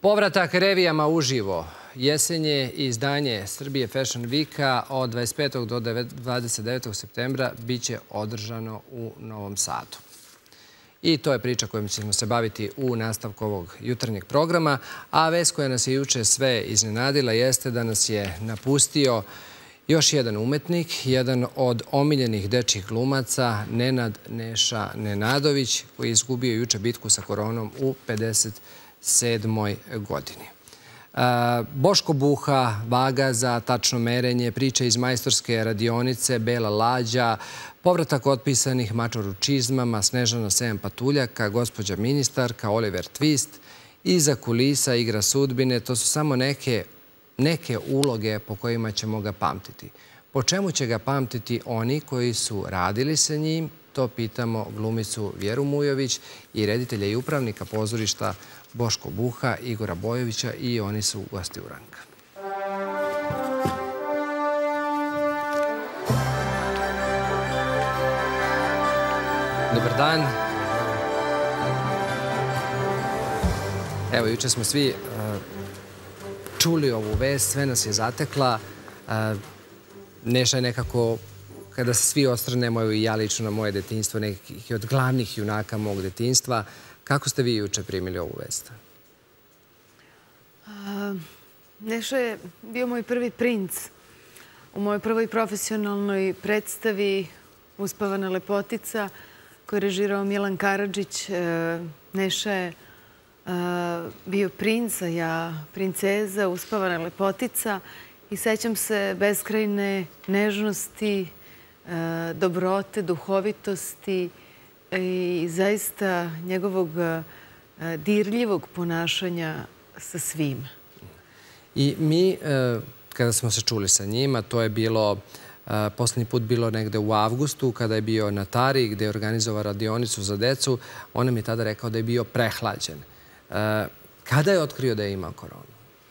Povratak revijama uživo. Jesenje i izdanje Srbije Fashion Weeka od 25. do 29. septembra biće održano u Novom Sadu. I to je priča kojom ćemo se baviti u nastavku ovog jutarnjeg programa. A vest koja nas je juče sve iznenadila jeste da nas je napustio još jedan umetnik, jedan od omiljenih dečjih glumaca, Nenad Neša Nenadović, koji je izgubio juče bitku sa koronom u 57. godini. Boško Buha, vaga za tačno merenje, priče iz majstorske radionice, Bela lađa, povratak otpisanih mačoru čizmama, Snežana 7 patuljaka, gospođa ministarka, Oliver Twist, iza kulisa, igra sudbine. To su samo neke uloge po kojima ćemo ga pamtiti. Po čemu će ga pamtiti oni koji su radili sa njim? To pitamo glumicu Vjeru Mujović i reditelja i upravnika pozorišta Boško Buha, Igora Bojovića, i oni su gosti Uranka. Dobar dan. Evo, juče smo svi čuli ovu vest, sve nas je zatekla. Neša je nekako, kada se svi osvrnemo, i ja lično na moje detinjstvo, nekih od glavnih junaka mog detinjstva. Kako ste vi juče primili ovu vest? Neša je bio moj prvi princ u mojoj prvoj profesionalnoj predstavi Uspavana lepotica, koju je režirao Milan Karadžić. Neša je bio princ, a ja princeza, Uspavana lepotica, i sećam se beskrajne nežnosti, dobrote, duhovitosti i zaista njegovog dirljivog ponašanja sa svima. I mi, kada smo se čuli sa njima, to je bilo, poslednji put bilo negde u avgustu, kada je bio na Tari, gde je organizovao radionicu za decu, on nam je tada rekao da je bio prehlađen. Kada je otkrio da je imao koronu?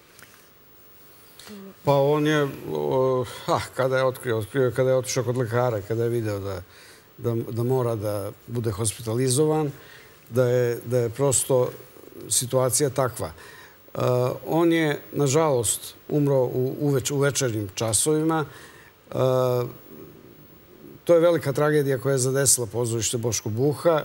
Pa on je, kada je otkrio kada je otišao kod lekara, kada je video da mora da bude hospitalizovan, da je prosto situacija takva. On je, nažalost, umro u večernjim časovima. To je velika tragedija koja je zadesila pozorište Boško Buha.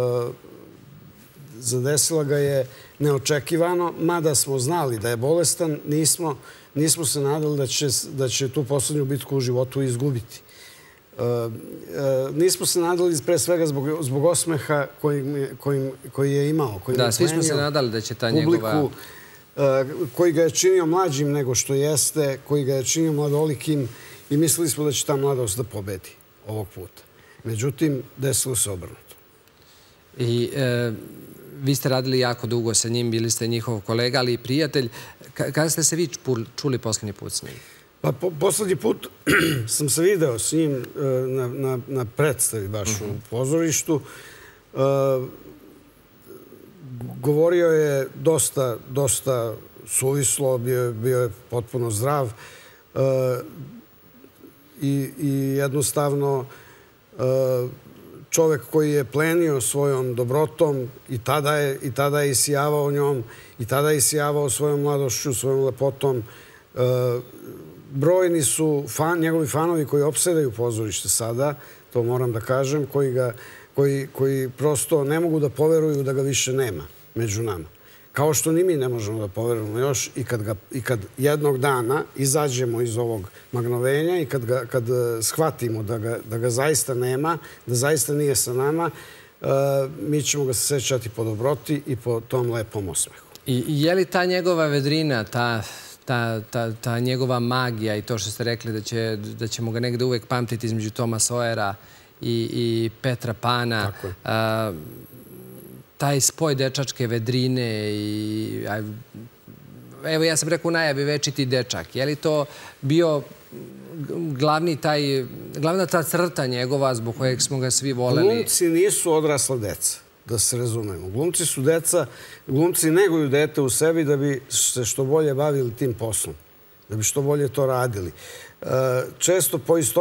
Zadesila ga je neočekivano, mada smo znali da je bolestan, nismo se nadali da će tu poslednju bitku u životu izgubiti. Nismo se nadali pre svega zbog osmeha koji je imao. Da, svi smo se nadali da će ta njegova... Koji ga je činio mlađim nego što jeste, koji ga je činio mladolikim, i mislili smo da će ta mladost da pobedi ovog puta. Međutim, desilo se obrnuto. I vi ste radili jako dugo sa njim, bili ste njihov kolega, ali i prijatelj. Kada ste se vi čuli poslednji put s njim? Pa poslednji put sam se video s njim na predstavi baš u pozorištu. Govorio je dosta suvislo, bio je potpuno zdrav i jednostavno čovek koji je plenio svojom dobrotom i tada je isijavao njom, i tada je isijavao svojom mladošću, svojom lepotom. Brojni su njegovi fanovi koji opsedaju pozorište sada, to moram da kažem, koji prosto ne mogu da poveruju da ga više nema među nama. Kao što ni mi ne možemo da poverujemo još, i kad jednog dana izađemo iz ovog magnovenja i kad shvatimo da ga zaista nema, da zaista nije sa nama, mi ćemo ga se sećati po dobroti i po tom lepom osmehu. I je li ta njegova vedrina, ta njegova magija i to što ste rekli da ćemo ga negde uvek pamtiti između Toma Sojera i Petra Pana, taj spoj dečačke vedrine i... Evo, ja sam rekao u najavi večiti dečak. Je li to bio glavna ta crta njegova zbog kojeg smo ga svi voleli? Glumci nisu odrasla deca, da se razumemo. Glumci su deca, glumci neguju dete u sebi da bi se što bolje bavili tim poslom, da bi što bolje to radili. Često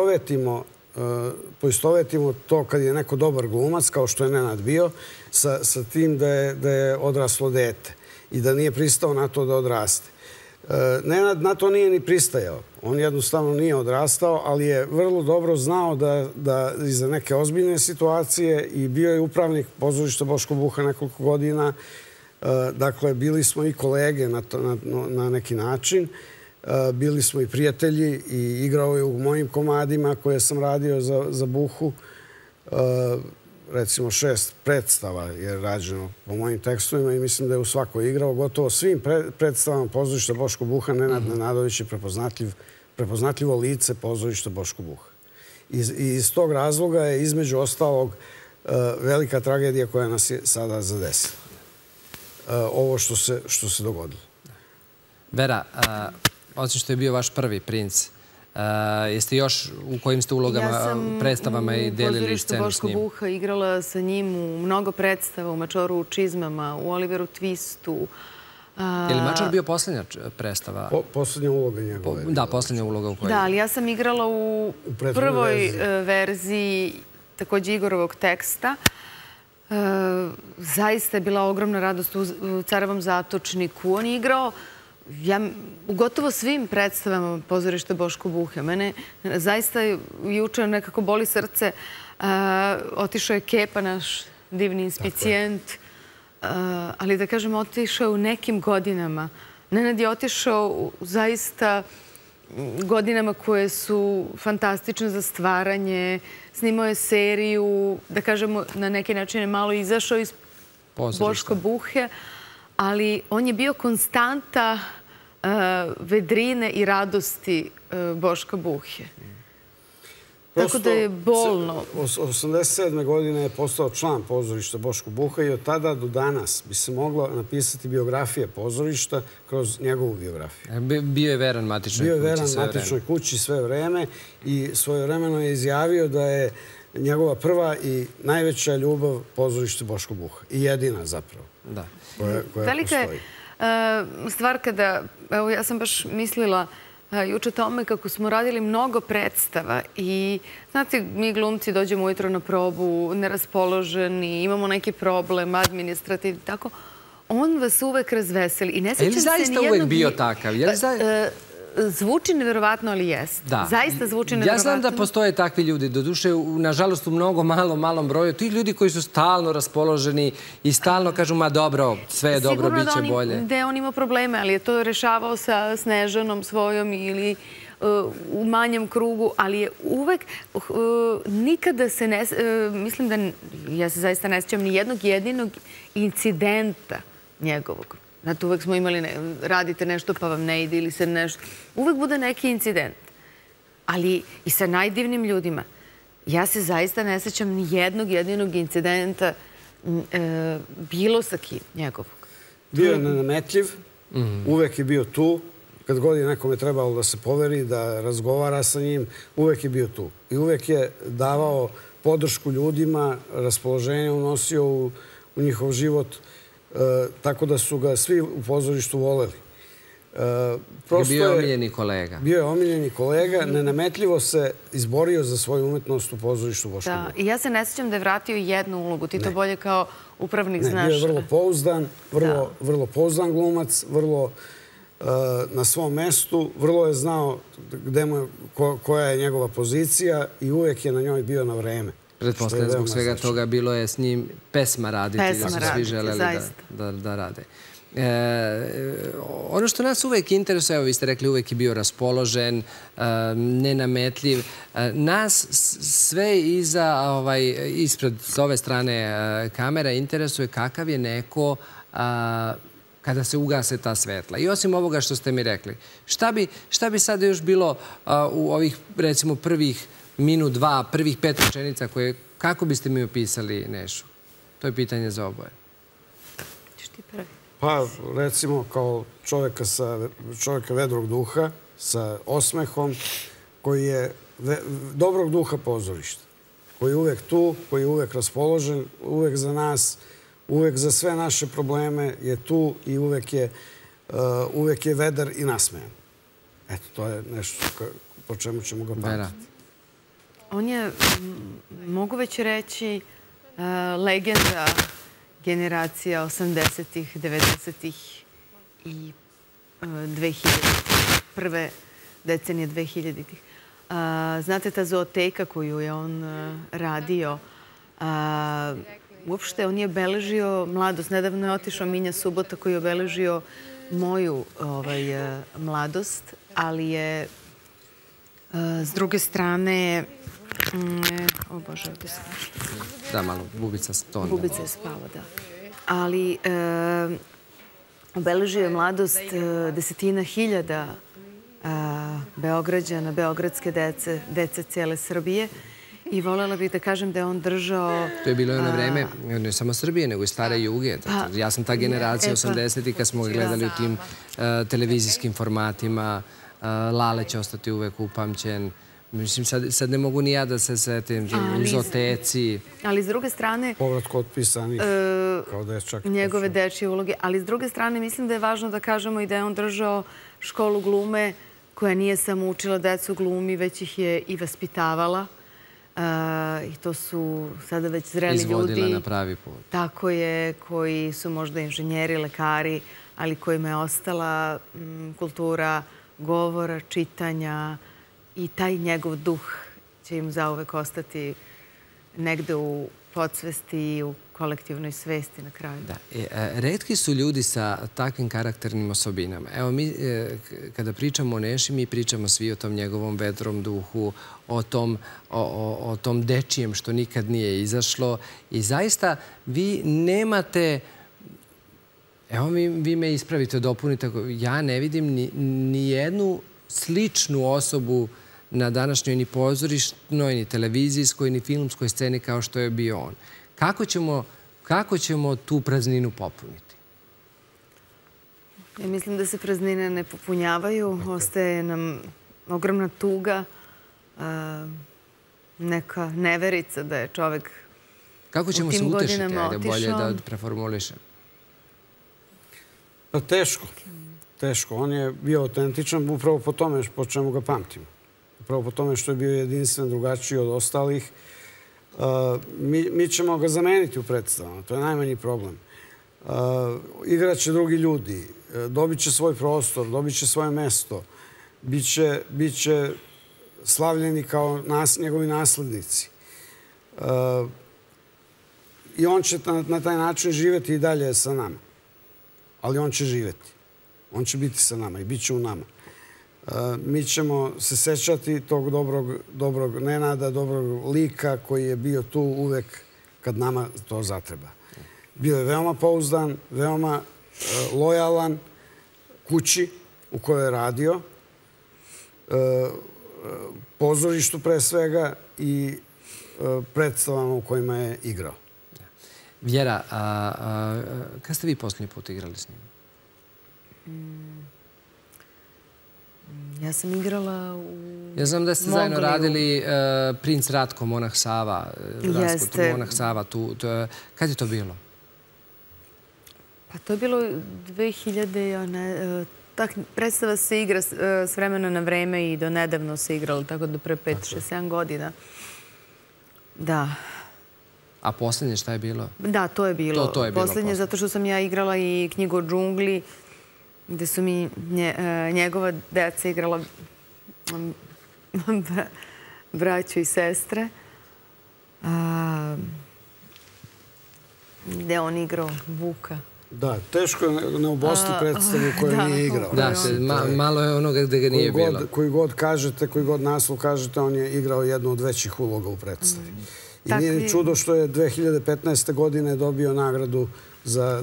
poistovetimo to kad je neko dobar glumac, kao što je Nenad bio, sa tim da je odraslo dete. i da nije pristao na to da odraste. Nenad na to nije ni pristajao. On jednostavno nije odrastao, ali je vrlo dobro znao da iza neke ozbiljne situacije i bio je upravnik pozorišta Boško Buha nekoliko godina. Dakle, bili smo i kolege na neki način. Bili smo i prijatelji i igrao je u mojim komadima koje sam radio za Buhu. Recimo 6 predstava je rađeno po mojim tekstovima i mislim da je u svakoj igrao. Gotovo svim predstavama pozorišta Boško Buha Nenad Nenadović je prepoznatljivo lice pozorišta Boško Buha. I iz tog razloga je između ostalog velika tragedija koja nas je sada zadesila. Ovo što se dogodilo. Vera, osim što je bio vaš prvi princ, jeste još u kojim ste ulogama, predstavama i delili scenu s njim? Ja sam u pozorištu Boško Buha igrala sa njim u mnogo predstava, u Mačoru u čizmama, u Oliveru Twistu. Je li Mačor bio posljednja predstava? Posljednja uloga njegove. Da, posljednja uloga u kojoj... Da, ali ja sam igrala u prvoj verziji također Igorovog teksta. Zaista je bila ogromna radost u Carevom zatočniku. On je igrao u gotovo svim predstavama pozorišta Boško Buhe. Mene zaista juče nekako boli srce. Otišao je Kepa, naš divni inspicijent. Ali da kažem, otišao u nekim godinama. Nenad je otišao zaista godinama koje su fantastične za stvaranje. Snimao je seriju, da kažemo, na neki način je malo izašao iz Boško Buhe, ali on je bio konstanta vedrine i radosti Boška Buhe. Tako da je bolno. 1987. godine je postao član pozorišta Boško Buha i od tada do danas bi se mogla napisati biografija pozorišta kroz njegovu biografiju. Bio je veran matičnoj kući sve vreme. Bio je veran matičnoj kući sve vreme i svojevremeno je izjavio da je njegova prva i najveća ljubav pozorište Boško Buha. I jedina zapravo. Da. Velika je stvar kada, evo ja sam baš mislila juče tome kako smo radili mnogo predstava i, znate, mi glumci dođemo ujutro na probu, neraspoloženi, imamo neki problem, administrativni, tako. On vas uvek razveseli. I ne sjećam se nijednog... Je li zaista uvek bio takav? Zvuči nevjerovatno, ali jest. Zaista zvuči nevjerovatno. Ja znam da postoje takvi ljudi, doduše, nažalost, u mnogo malom broju. Ti ljudi koji su stalno raspoloženi i stalno kažu, ma dobro, sve je dobro, bit će bolje. Sigurno da on ima probleme, ali je to rešavao sa Snežanom svojom ili u manjem krugu, ali je uvek, nikada se ne, mislim da, ja se zaista ne sjećam ni jednog jedinog incidenta njegovog. Znate, uvek smo imali, radite nešto pa vam ne ide ili se nešto... Uvek bude neki incident. Ali i sa najdivnim ljudima. Ja se zaista ne sjećam ni jednog jedinog incidenta bilo sa kim njegovog. Bio je nenametljiv, uvek je bio tu. Kad god je nekome trebalo da se poveri, da razgovara sa njim, uvek je bio tu. I uvek je davao podršku ljudima, raspoloženje unosio u njihov život, tako da su ga svi u pozorištu voleli. Bio je omiljeni kolega. Bio je omiljeni kolega, nenametljivo se izborio za svoju umetnost u pozorištu Boško Buha. I ja se ne sjećam da je vratio jednu ulogu. Ti to bolje kao upravnik znaš. Bio je vrlo pouzdan, vrlo pouzdan glumac, vrlo na svom mestu, vrlo je znao koja je njegova pozicija i uvijek je na njoj bio na vreme. Pretpostavljam, zbog svega toga bilo je s njim pesma raditi, da su svi želeli da rade. Ono što nas uvek interesuje, evo vi ste rekli, uvek je bio raspoložen, nenametljiv. Nas sve ispred s ove strane kamera interesuje kakav je neko kada se ugase ta svetla. I osim ovoga što ste mi rekli, šta bi sada još bilo u ovih, recimo, prvih minut, dva, prvih 5 rečenica koje, kako biste mi opisali Nešu? To je pitanje za oboje. Češ ti prvi? Pa, recimo, kao čovjeka vedrog duha, sa osmehom, koji je dobrog duha pozorišta, koji je uvek tu, koji je uvek raspoložen, uvek za nas, uvek za sve naše probleme je tu i uvek je vedar i nasmejan. Eto, to je nešto po čemu ćemo ga pamtiti. On je, mogu već reći, legenda generacija 80-ih, 90-ih i 2000-ih, prve decenije 2000-ih. Znate, ta zooteka koju je on radio, uopšte on je obeležio mladost. Nedavno je otišao Minja Subota koji je obeležio moju mladost, ali je s druge strane... O Bože, ovdje sam nešto. Da, malo, bubica stona. Bubica je spala, da. Ali obeležio je mladost desetina hiljada Beograđana, beogradske dece cijele Srbije. I voljela bih da kažem da je on držao... To je bilo jedno vreme, ne samo Srbije, nego i stare Juge. Ja sam ta generacija 80-ih kad smo ga gledali u tim televizijskim formatima. Lale će ostati uvek upamćen. Mislim, sad ne mogu ni ja da se setim u zooteci. Ali s druge strane... Povratko otpisanih kao dečak. Njegove dečje uloge. Ali s druge strane mislim da je važno da kažemo i da je on držao školu glume koja nije samo učila decu glumi, već ih je i vaspitavala. I to su sada već zreli ljudi. Izvodila na pravi put. Tako je, koji su možda inženjeri, lekari, ali kojima je ostala kultura govora, čitanja i taj njegov duh će im zauvek ostati negde u podsvesti i u kolektivnoj svesti na kraju. Retki su ljudi sa takvim karakternim osobinama. Evo, mi kada pričamo o Neši, mi pričamo svi o tom njegovom vedrom duhu, o tom dečijem što nikad nije izašlo. I zaista vi nemate... Evo, vi me ispravite, dopunite. Ja ne vidim ni jednu sličnu osobu na današnjoj ni pozorišnoj, ni televizijskoj, ni filmskoj sceni kao što je bio on. Kako ćemo tu prazninu popuniti? Ja mislim da se praznine ne popunjavaju. Ostaje nam ogromna tuga, neka neverica da je čovek u tim godinama otišao. Kako ćemo se utešiti? Ajde, bolje da preformulišem. Pa teško. Teško. On je bio autentičan upravo po tome po čemu ga pamtimo. Upravo po tome što je bio jedinstven, drugačiji od ostalih. Mi ćemo ga zameniti u predstavama. To je najmanji problem. Igraće drugi ljudi. Dobit će svoj prostor, dobit će svoje mesto. Biće slavljeni kao njegovi naslednici. I on će na taj način živjeti i dalje sa nama. Ali on će živjeti. On će biti sa nama i bit će u nama. Mi ćemo se sećati tog dobrog Nenada, dobrog lika koji je bio tu uvek kad nama to zatreba. Bio je veoma pouzdan, veoma lojalan kući u kojoj je radio, pozorištu pre svega i predstavama u kojima je igrao. Vjera, kada ste vi posljednji put igrali s njim? Ja sam igrala u... Ja znam da ste zajedno radili Princ Ratko, Monah Sava. Jeste. Monah Sava. Kad je to bilo? Pa to je bilo 2000... Predstava se igra s vremena na vreme i do nedavno se igrala, tako da pre 5, 6, 7 godina. Da. A posljednje šta je bilo? Da, to je bilo. Posljednje, zato što sam ja igrala i knjigu o džungli, gde su mi njegova deca igrala braću i sestre. Gde on igrao Vuka. Da, teško je ne obosti predstavu koju nije igrao. Da, malo je onoga gde ga nije bilo. Koji god kažete, koji god naslov kažete, on je igrao jednu od većih uloga u predstavi. I nije čudo što je 2015. godine dobio nagradu za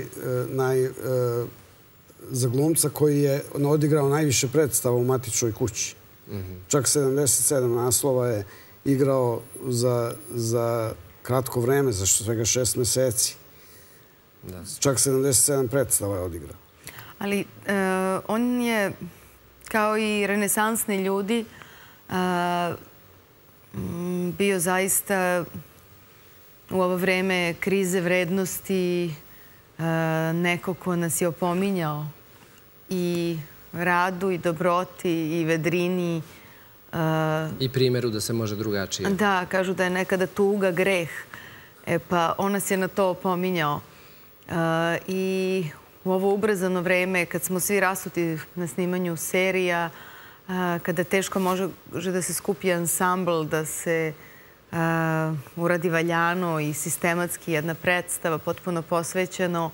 za glumca koji je odigrao najviše predstava u matičnoj kući. Čak 77 naslova je igrao za kratko vreme, za svega 6 meseci. Čak 77 predstava je odigrao. Ali on je, kao i renesansni ljudi, bio zaista u ovo vreme krize vrednosti neko ko nas je opominjao i radu, i dobroti, i vedrini. I primjeru da se može drugačije. Da, kažu da je nekada tuga greh. Pa on nas je na to pominjao. I u ovo ubrzano vreme, kad smo svi rasuti na snimanju serija, kada teško može da se skupi ansambl, da se uradi valjano i sistematski jedna predstava, potpuno posvećeno,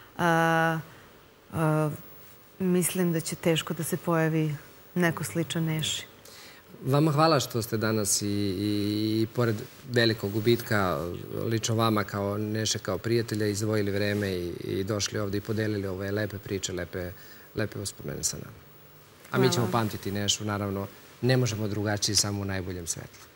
mislim da će teško da se pojavi neko sličan Neši. Vama hvala što ste danas i pored velikog gubitka, lično vama kao Neše, kao prijatelja, izdvojili vreme i došli ovdje i podelili ove lepe priče, lepe uspomene sa nama. A mi ćemo pamtiti Nešu, naravno, ne možemo drugačiji, samo u najboljem svetlu.